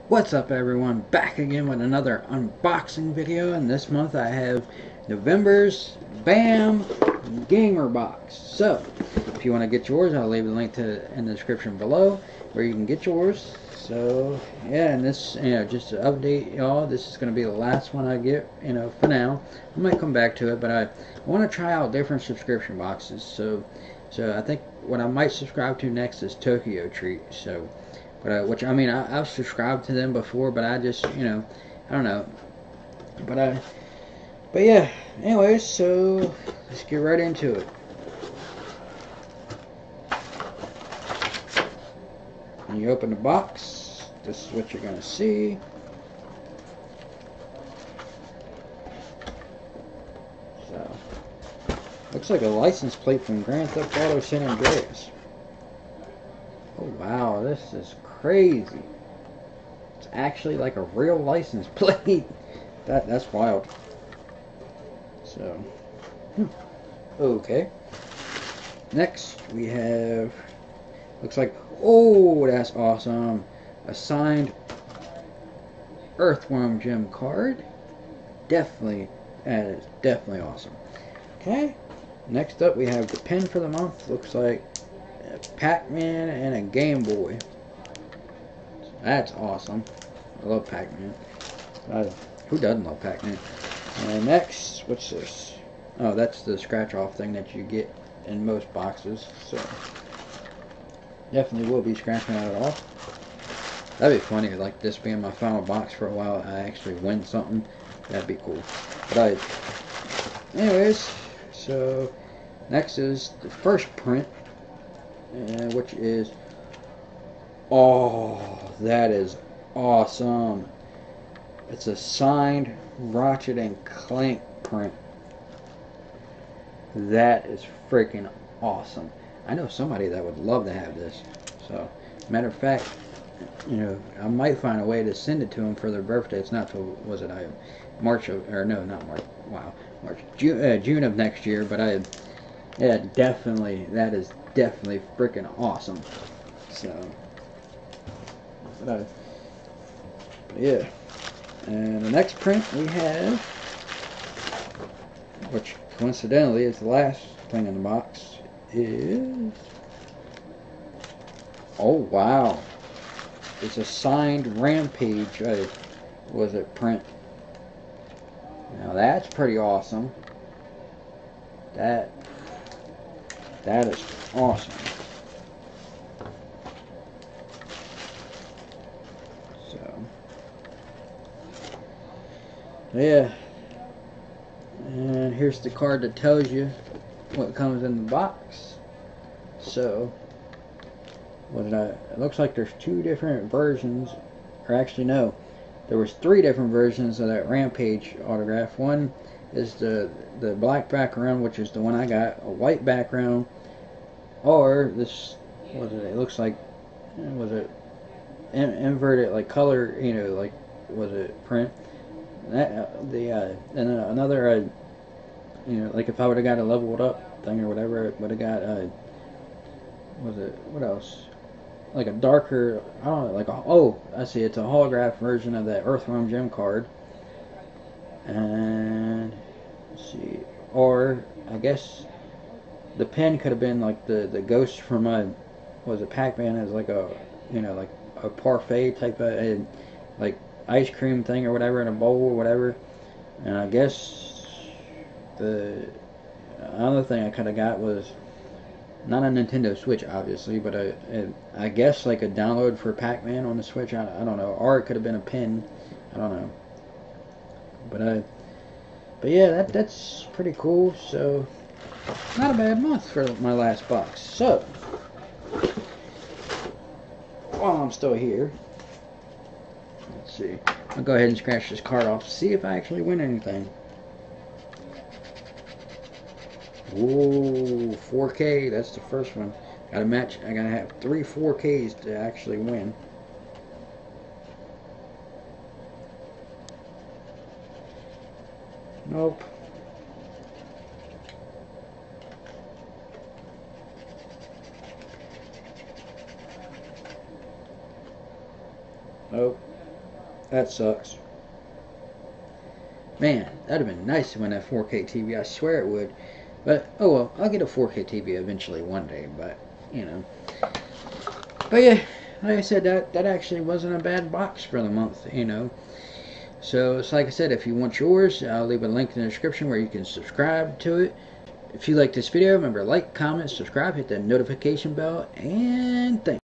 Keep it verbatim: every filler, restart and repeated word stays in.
What's up everyone, back again with another unboxing video, and this month I have November's BAM Gamer Box. So, if you want to get yours, I'll leave a link to in the description below where you can get yours. So, yeah, and this, you know, just to update y'all, this is going to be the last one I get, you know, for now. I might come back to it, but I want to try out different subscription boxes. So, so I think what I might subscribe to next is Tokyo Treat. So, but I, which I mean, I, I've subscribed to them before, but I just, you know, I don't know. But I, but yeah. Anyways, so let's get right into it. When you open the box, this is what you're gonna see. So, looks like a license plate from Grand Theft Auto San Andreas. Oh wow, this is crazy. It's actually like a real license plate. That that's wild. So, hmm. Okay. Next we have, looks like, oh, that's awesome. A signed Earthworm Jim card. Definitely, that is definitely awesome. Okay. Next up we have the pen for the month. Looks like a Pac-Man and a Game Boy. That's awesome. I love Pac-Man. Uh, who doesn't love Pac-Man? And next, what's this? Oh, that's the scratch-off thing that you get in most boxes. So, definitely will be scratching that off. That'd be funny, like this being my final box for a while, I actually win something. That'd be cool. But I, anyways, so next is the first print, uh, which is, oh, that is awesome. It's a signed Ratchet and Clank print. That is freaking awesome. I know somebody that would love to have this. So, matter of fact, you know, I might find a way to send it to them for their birthday. It's not till, was it I, March of, or no, not March. Wow, March, June, uh, June of next year. But I, yeah, definitely, that is definitely freaking awesome. So, but I, but yeah. And the next print we have, which coincidentally is the last thing in the box, is, oh wow, it's a signed Rampage, uh, was it print? Now that's pretty awesome. That, that is awesome. So, yeah. And here's the card that tells you what comes in the box. So, what did I, it looks like there's two different versions, or actually no, there was three different versions of that Rampage autograph. One is the the black background, which is the one I got, a white background, or this, what is it, it looks like, was it in, inverted, like color, you know, like, was it print? That, uh, the, uh, and uh, another, uh, you know, like if I would have got a leveled up thing or whatever, it would have got, uh, was it, what else? Like a darker, I don't know, like a, oh, I see, it's a holograph version of that Earthworm Jim card. And, let's see, or, I guess, the pen could have been like the, the ghost from my, was it Pac-Man, as like a, you know, like a parfait type of, a, like, ice cream thing or whatever in a bowl or whatever. And I guess the another thing I could have got was not a Nintendo Switch, obviously, but a, a, I guess like a download for Pac-Man on the Switch. I, I don't know, or it could have been a pin. I don't know. But I, but yeah, that that's pretty cool. So not a bad month for my last box. So while I'm still here, let's see. I'll go ahead and scratch this card off, see if I actually win anything. Whoa, four K, that's the first one. Gotta match, I gotta have three four Ks to actually win. Nope. Nope. That sucks. Man, that'd have been nice to win that four K T V. I swear it would. But, oh well, I'll get a four K T V eventually one day, but, you know. But yeah, like I said, that, that actually wasn't a bad box for the month, you know. So, it's like I said, if you want yours, I'll leave a link in the description where you can subscribe to it. If you like this video, remember like, comment, subscribe, hit that notification bell, and thanks.